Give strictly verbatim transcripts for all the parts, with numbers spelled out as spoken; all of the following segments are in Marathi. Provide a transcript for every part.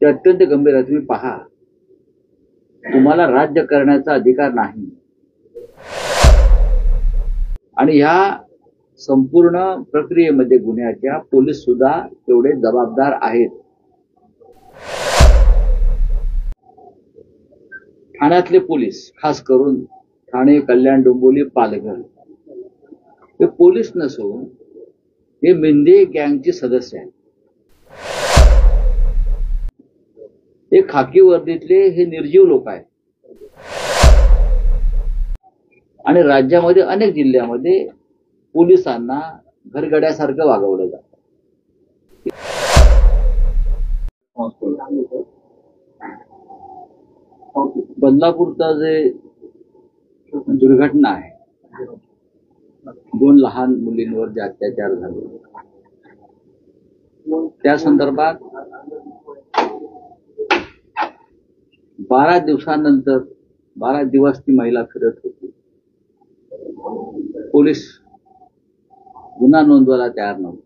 ते अत्यंत गंभीर आहे. तुम्ही पहा, तुम्हाला राज्य करण्याचा अधिकार नाही आणि ह्या संपूर्ण प्रक्रियेमध्ये गुन्ह्याच्या पोलीस सुद्धा तेवढे जबाबदार आहेत. ठाण्यातले पोलीस, खास करून ठाणे, कल्याण, डोंबिवली, पालघर, हे पोलीस नसून हे मेंढे गँगचे सदस्य आहेत. हे खाकी वर्दीतले हे निर्जीव लोक आहेत आणि राज्यामध्ये अनेक जिल्ह्यामध्ये पोलिसांना घरगड्यासारखं वागवलं जातं. बदलापूरचा जे दुर्घटना आहे, दोन लहान मुलींवर जे अत्याचार झाले, त्या संदर्भात बारा दिवसानंतर बारा दिवस ती महिला फिरत होती. पोलीस गुन्हा नोंदवायला तयार नव्हते,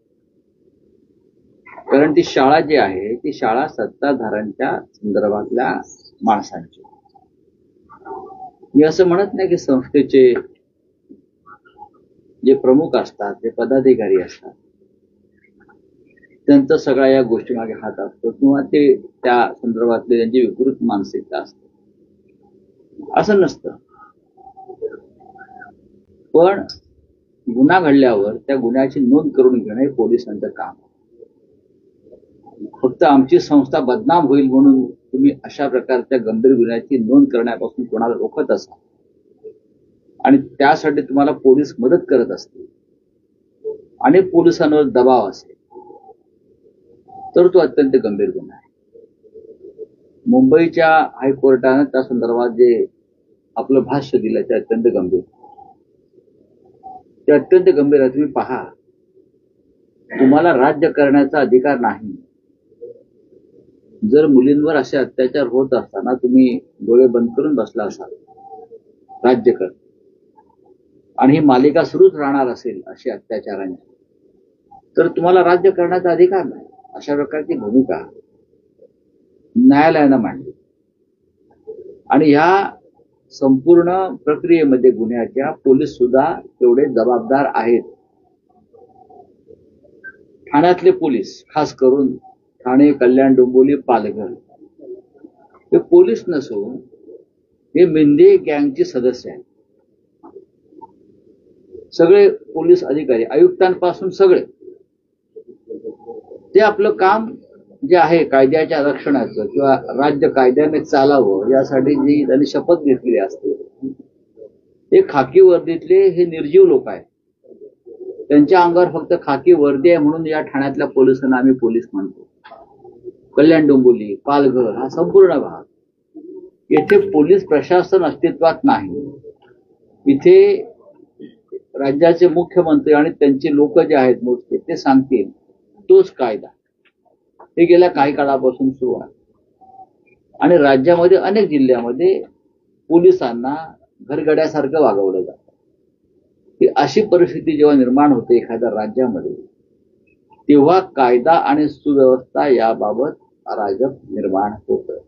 कारण ती शाळा जी आहे ती शाळा सत्ताधाऱ्यांच्या संदर्भातल्या माणसांची. मी असं म्हणत नाही की संस्थेचे जे प्रमुख असतात, जे पदाधिकारी असतात, त्यांचा सगळ्या या गोष्टी मागे हात असतो किंवा ते त्या संदर्भातले त्यांची विकृत मानसिकता असते, असं नसतं. पण गुन्हा घडल्यावर त्या गुन्ह्याची नोंद करून घेणं हे पोलिसांचं काम. फक्त आमची संस्था बदनाम होईल म्हणून तुम्ही अशा प्रकारच्या गंभीर गुन्ह्याची नोंद करण्यापासून कोणाला रोखत असाल आणि त्यासाठी तुम्हाला पोलीस मदत करत असतील आणि पोलिसांवर दबाव असेल तर तो अत्यंत गंभीर गुन्हा आहे. मुंबईच्या हायकोर्टानं त्या संदर्भात जे आपलं भाष्य दिलं ते अत्यंत गंभीर ते अत्यंत गंभीर आहे. तुम्ही पहा, तुम्हाला राज्य करण्याचा अधिकार नाही. जर मुलींवर असे अत्याचार होत असताना तुम्ही डोळे बंद करून बसला असाल राज्य कर आणि ही मालिका सुरूच राहणार असेल अशी अत्याचारांची, तर तुम्हाला राज्य करण्याचा अधिकार नाही. अशा प्रकारची भूमिका न्यायालयानं मांडली आणि ह्या संपूर्ण प्रक्रियेमध्ये गुन्ह्याच्या पोलीस सुद्धा तेवढे जबाबदार आहेत. ठाण्यातले पोलीस, खास करून ठाणे, कल्याण, डोंबिवली, पालघर, हे पोलीस नसून हे मेंढे गँगचे सदस्य आहेत. सगळे पोलीस अधिकारी, आयुक्तांपासून सगळे, ते आपलं काम जे आहे कायद्याच्या रक्षणाचं किंवा राज्य कायद्याने चालावं यासाठी जी त्यांनी शपथ घेतलेली असते, ते खाकी वर्दीतले हे निर्जीव लोक आहेत. त्यांच्या अंगावर फक्त खाकी वर्दी आहे म्हणून या ठाण्यातल्या पोलिसांना आम्ही पोलीस म्हणतो. कल्याण, डोंबिवली, पालघर हा संपूर्ण भाग, येथे पोलीस प्रशासन अस्तित्वात नाही. इथे राज्याचे मुख्यमंत्री आणि त्यांचे लोक जे आहेत मोजके ते सांगतील तोच कायदा. हे गेल्या काही काळापासून सुरू आहे आणि राज्यामध्ये अनेक जिल्ह्यामध्ये पोलिसांना घरगड्यासारखं वागवलं जातं. ही अशी परिस्थिती जेव्हा निर्माण होते एखाद्या राज्यामध्ये, तेव्हा कायदा आणि सुव्यवस्था याबाबत अराजक निर्माण होतं.